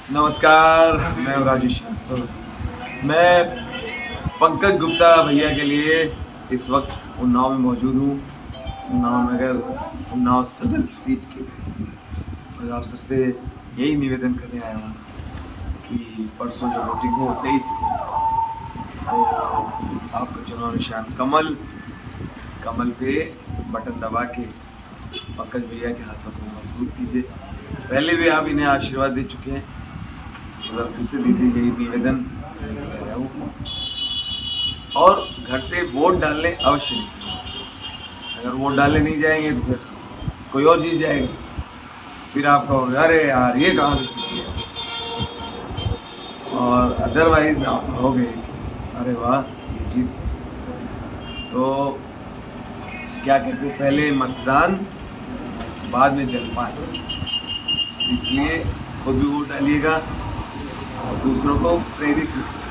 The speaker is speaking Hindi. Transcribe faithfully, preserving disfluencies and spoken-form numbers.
नमस्कार, मैं राजू श्रीवास्तव। मैं पंकज गुप्ता भैया के लिए इस वक्त उन्नाव में मौजूद हूँ। उन्नाव नगर, उन्नाव सदर सीट के और आप सबसे यही निवेदन करने आया हूँ कि परसों जो वोटिंग हो तेईस को, तो आपका चुनाव निशान कमल कमल पे बटन दबा के पंकज भैया के हाथों को मजबूत कीजिए। पहले भी आप इन्हें आशीर्वाद दे चुके हैं, मतलब फिर से दीजिए, यही निवेदन करने के लिए आया हूँ। और घर से वोट डालने अवश्य निकलें। अगर वोट डालने नहीं जाएंगे तो फिर कोई और जीत जाएगा, फिर आप कहोगे अरे यार ये कहाँ से जीत गया, और अदरवाइज आप कहोगे कि अरे वाह ये जीत गया। तो क्या कहते हैं, पहले मतदान बाद में जलपान, इसलिए खुद भी वोट डालिएगा और दूसरों को प्रेरित भी।